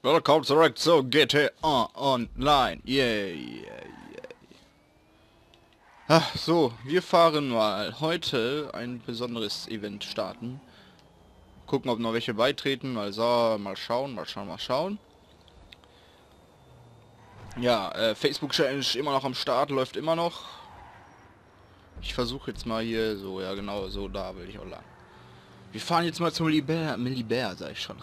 Welcome zurück zu GTA Online. Yeah. Ach, so, wir fahren mal heute ein besonderes Event starten. Gucken, ob noch welche beitreten. Also, mal schauen. Ja, Facebook Challenge immer noch am Start, läuft immer noch. Ich versuche jetzt mal hier, so, ja genau, so da will ich auch lang. Wir fahren jetzt mal zum Millibär, sag ich schon.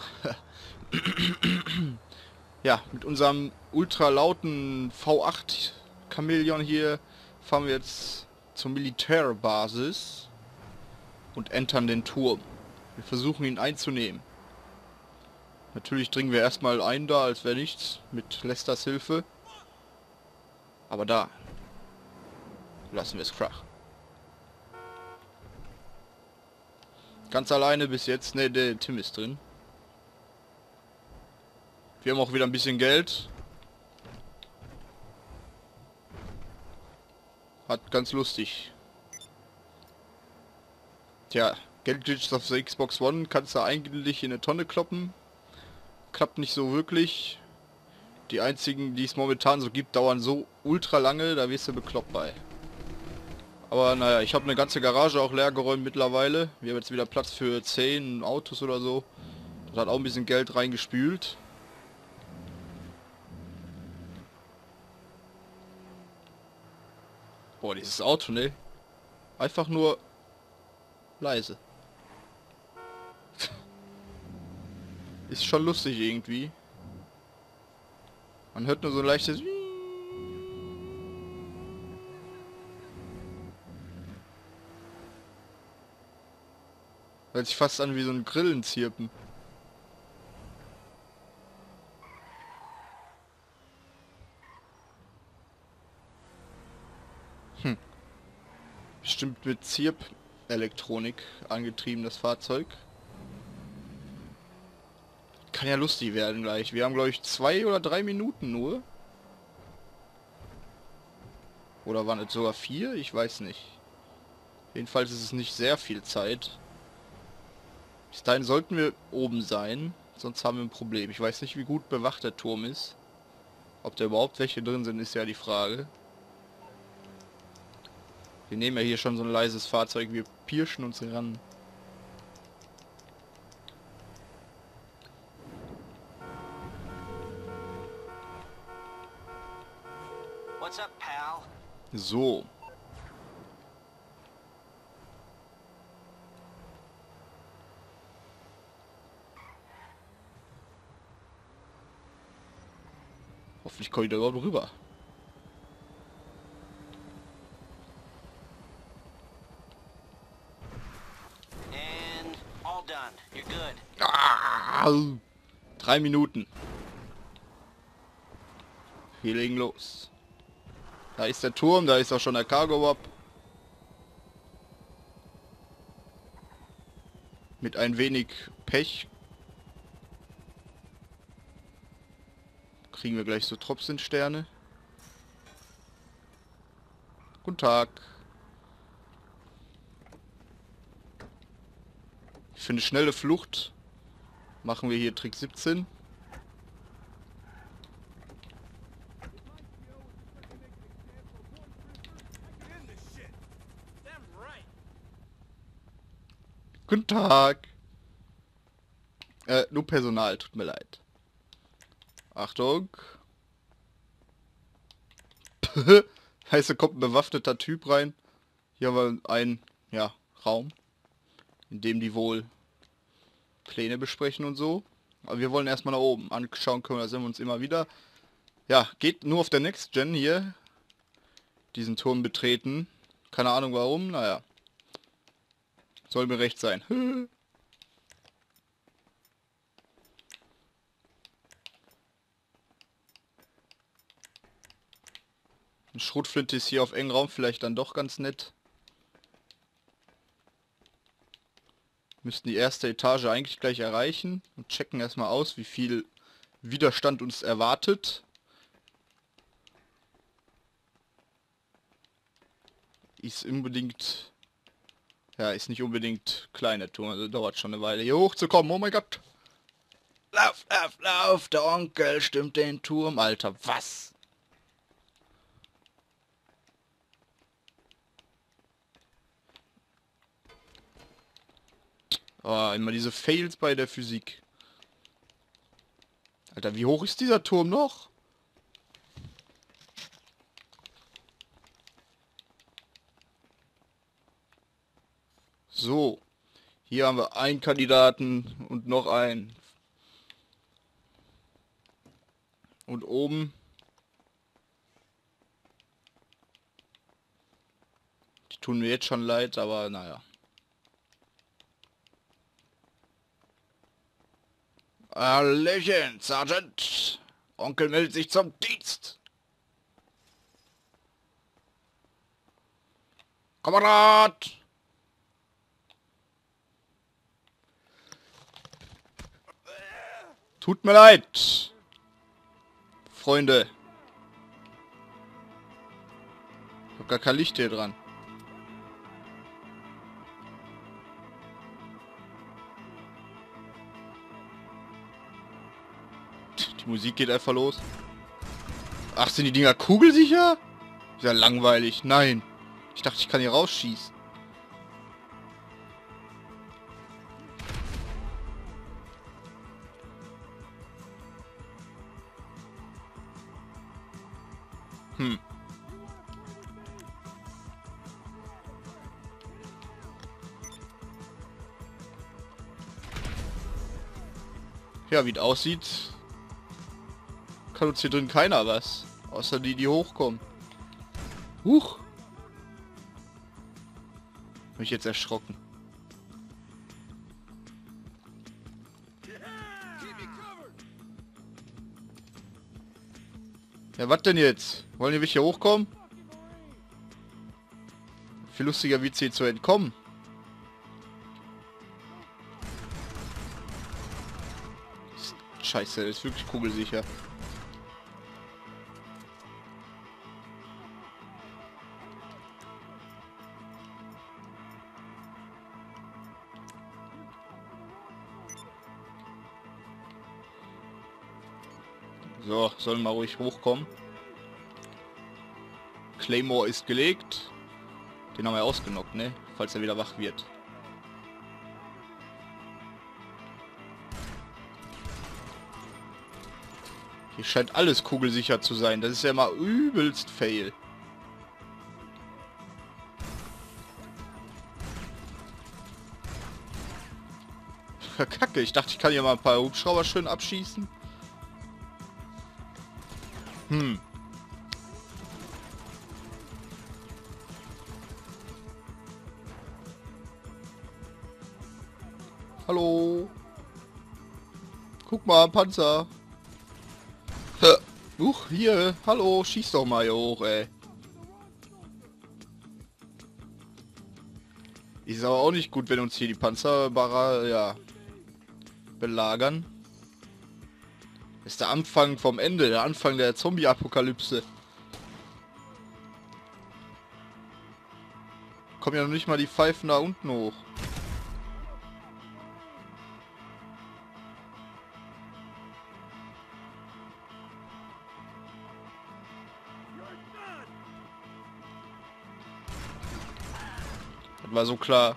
Ja, mit unserem ultra lauten V8 Chamäleon hier fahren wir jetzt zur Militärbasis und entern den Turm. Wir versuchen ihn einzunehmen. Natürlich dringen wir erstmal ein da, als wäre nichts, mit Lesters Hilfe. Aber da lassen wir es krachen. Ganz alleine bis jetzt, ne, der Tim ist drin. Wir haben auch wieder ein bisschen Geld. Hat ganz lustig. Tja, Geldglitches auf der Xbox One kannst du eigentlich in eine Tonne kloppen. Klappt nicht so wirklich. Die einzigen, die es momentan so gibt, dauern so ultra lange, da wirst du bekloppt bei. Aber naja, ich habe eine ganze Garage auch leer geräumt mittlerweile. Wir haben jetzt wieder Platz für 10 Autos oder so. Das hat auch ein bisschen Geld reingespült. Boah, dieses Auto, ne? Einfach nur leise. Ist schon lustig irgendwie. Man hört nur so ein leichtes... Hört sich fast an wie so ein Grillenzirpen. Bestimmt mit Zirp-Elektronik angetrieben, das Fahrzeug. Kann ja lustig werden gleich. Wir haben, glaube ich, 2 oder 3 Minuten nur. Oder waren es sogar 4? Ich weiß nicht. Jedenfalls ist es nicht sehr viel Zeit. Bis dahin sollten wir oben sein, sonst haben wir ein Problem. Ich weiß nicht, wie gut bewacht der Turm ist. Ob da überhaupt welche drin sind, ist ja die Frage. Wir nehmen ja hier schon so ein leises Fahrzeug, wir pirschen uns ran. What's up, pal? So. Hoffentlich komme ich da überhaupt rüber. And all done. You're good. Ah, 3 Minuten. Wir legen los. Da ist der Turm, da ist auch schon der Cargo-Wab. Mit ein wenig Pech kriegen wir gleich so Tropfsterne. Guten Tag. Für eine schnelle Flucht machen wir hier Trick 17. Guten Tag. Nur Personal, tut mir leid. Achtung. Heißt, da kommt ein bewaffneter Typ rein. Hier haben wir einen, ja, Raum, in dem die wohl Pläne besprechen und so. Aber wir wollen erstmal nach oben. Anschauen können, da sind wir uns immer wieder. Ja, geht nur auf der Next Gen hier. Diesen Turm betreten. Keine Ahnung warum, naja. Soll mir recht sein. Eine Schrotflinte ist hier auf engem Raum vielleicht dann doch ganz nett. Müssten die erste Etage eigentlich gleich erreichen und checken erstmal aus, wie viel Widerstand uns erwartet. Ist unbedingt... Ja, ist nicht unbedingt kleiner Turm, also dauert schon eine Weile hier hochzukommen. Oh mein Gott! Lauf, lauf, lauf! Der Onkel stimmt den Turm, Alter. Was? Oh, immer diese Fails bei der Physik. Alter, wie hoch ist dieser Turm noch? So. Hier haben wir einen Kandidaten und noch einen. Und oben. Die tun mir jetzt schon leid, aber naja. Hallöchen, Sergeant. Onkel meldet sich zum Dienst. Kamerad! Tut mir leid. Freunde. Ich hab gar kein Licht hier dran. Die Musik geht einfach los. Ach, sind die Dinger kugelsicher? Ist ja langweilig. Nein. Ich dachte, ich kann hier rausschießen. Hm. Ja, wie es aussieht, kann uns hier drin keiner was. Außer die, die hochkommen. Huch. Hab ich jetzt erschrocken. Ja, was denn jetzt? Wollen die wirklich hier hochkommen? Viel lustiger wird's hier zu entkommen. Scheiße, ist wirklich kugelsicher. So, sollen wir ruhig hochkommen. Claymore ist gelegt. Den haben wir ausgenockt, ne? Falls er wieder wach wird. Hier scheint alles kugelsicher zu sein. Das ist ja mal übelst fail. Kacke, ich dachte, ich kann hier mal ein paar Hubschrauber schön abschießen. Hm. Hallo. Guck mal, Panzer. Hier. Hallo, schieß doch mal hier hoch, ey. Ist aber auch nicht gut, wenn uns hier die Panzerbarrer, ja, belagern. Ist der Anfang vom Ende, der Anfang der Zombie-Apokalypse. Kommen ja noch nicht mal die Pfeifen da unten hoch. Das war so klar.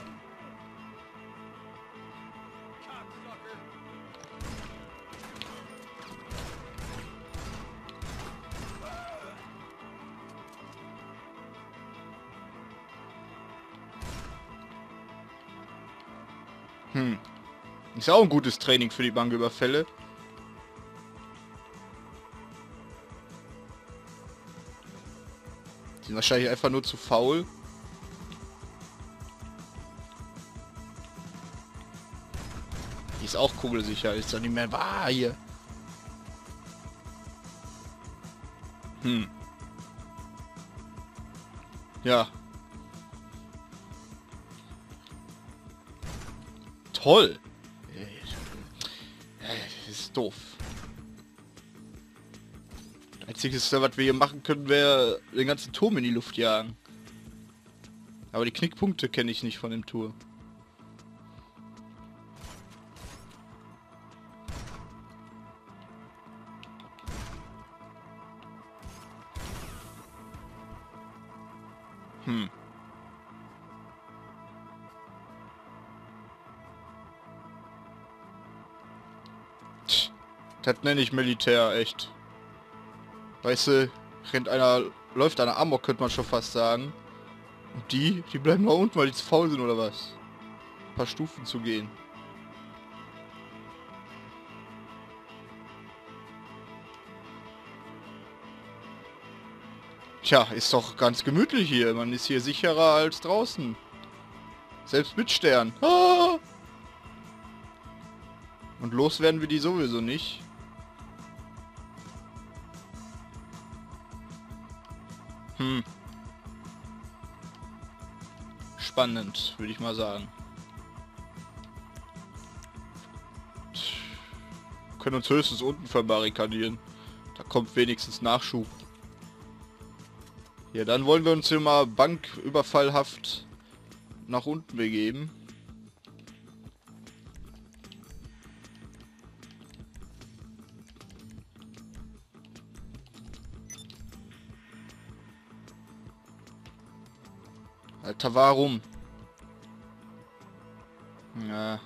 Ist ja auch ein gutes Training für die Banküberfälle. Die sind wahrscheinlich einfach nur zu faul. Die ist auch kugelsicher, ist doch nicht mehr wahr hier. Ja. Toll. Das ist doof. Einziges, was wir hier machen können, wäre den ganzen Turm in die Luft jagen. Aber die Knickpunkte kenne ich nicht von dem Tour. Hm. Tch, das nenne ich Militär, echt. Weißt du, läuft einer Amok, könnte man schon fast sagen. Und die bleiben da unten, weil die zu faul sind oder was? Ein paar Stufen zu gehen. Tja, ist doch ganz gemütlich hier. Man ist hier sicherer als draußen. Selbst mit Stern. Ah! Und los werden wir die sowieso nicht. Hm. Spannend, würde ich mal sagen. Wir können uns höchstens unten verbarrikadieren. Da kommt wenigstens Nachschub. Ja, dann wollen wir uns hier mal banküberfallhaft nach unten begeben. Alter, warum? Ja.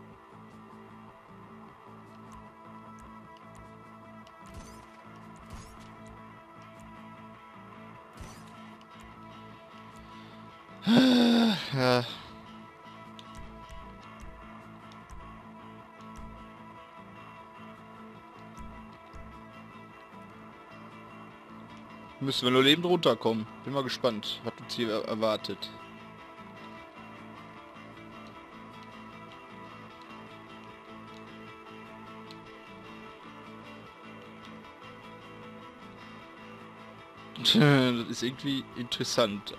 Ja. Müssen wir nur lebend runterkommen. Bin mal gespannt, was uns hier erwartet. Das ist irgendwie interessant.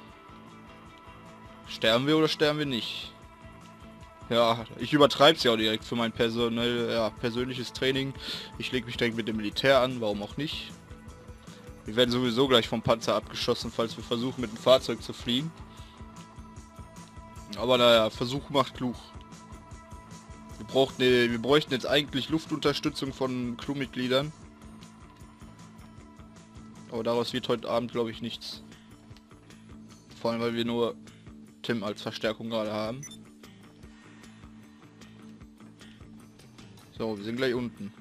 Sterben wir oder sterben wir nicht? Ja, ich übertreibe es ja auch direkt für mein persönliches Training. Ich lege mich direkt mit dem Militär an, warum auch nicht. Wir werden sowieso gleich vom Panzer abgeschossen, falls wir versuchen mit dem Fahrzeug zu fliegen. Aber naja, Versuch macht klug. Wir bräuchten jetzt eigentlich Luftunterstützung von Crewmitgliedern. Aber daraus wird heute Abend, glaube ich, nichts. Vor allem, weil wir nur Tim als Verstärkung gerade haben. So, wir sind gleich unten.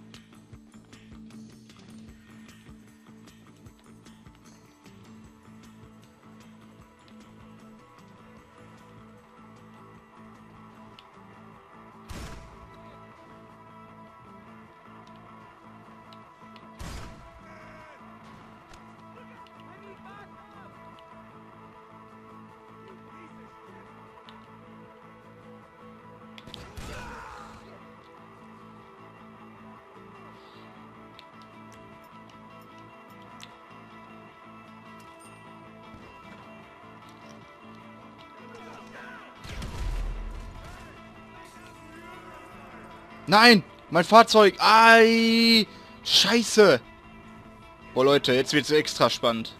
Nein! Mein Fahrzeug! Ai! Scheiße! Boah Leute, jetzt wird's extra spannend.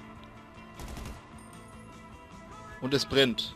Und es brennt.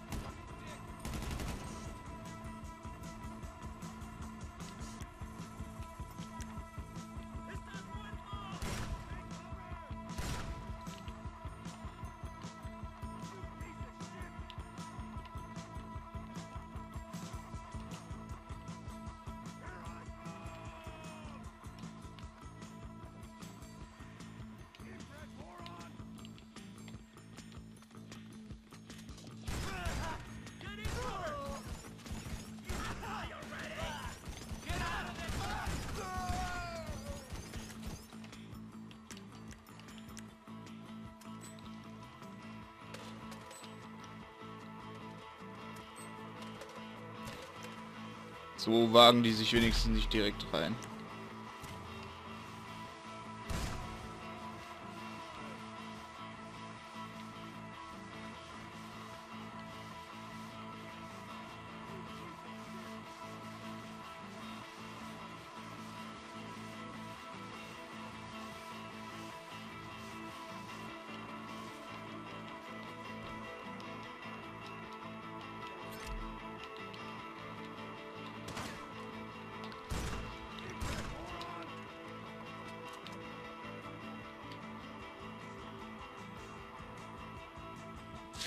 So wagen die sich wenigstens nicht direkt rein.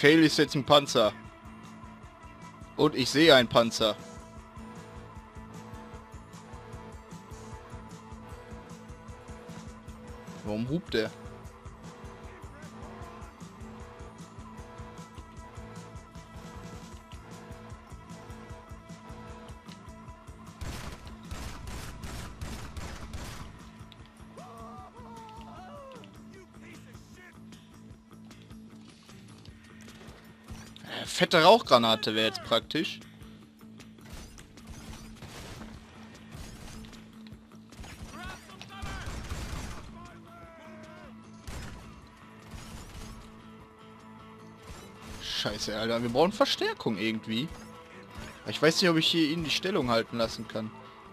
Fail ist jetzt ein Panzer. Und ich sehe einen Panzer. Warum hupt der? Fette Rauchgranate wäre jetzt praktisch. Scheiße, Alter. Wir brauchen Verstärkung irgendwie. Ich weiß nicht, ob ich hier ihn die Stellung halten lassen kann.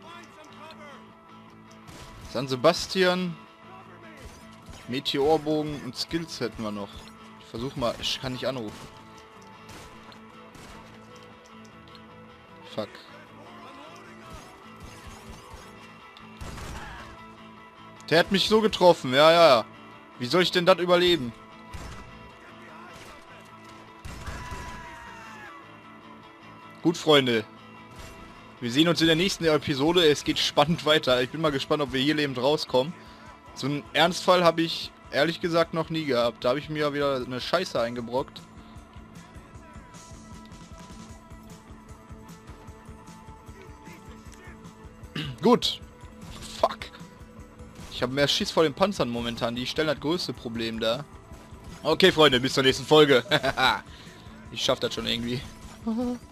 San Sebastian, Meteorbogen und Skills hätten wir noch. Ich versuche mal, ich kann nicht anrufen. Fuck. Der hat mich so getroffen, ja, ja. Wie soll ich denn das überleben? Gut, Freunde. Wir sehen uns in der nächsten Episode. Es geht spannend weiter. Ich bin mal gespannt, ob wir hier lebend rauskommen. So einen Ernstfall habe ich ehrlich gesagt noch nie gehabt. Da habe ich mir wieder eine Scheiße eingebrockt. Gut. Fuck. Ich habe mehr Schiss vor den Panzern momentan. Die stellen das größte Problem da. Okay, Freunde, bis zur nächsten Folge. Ich schaff das schon irgendwie.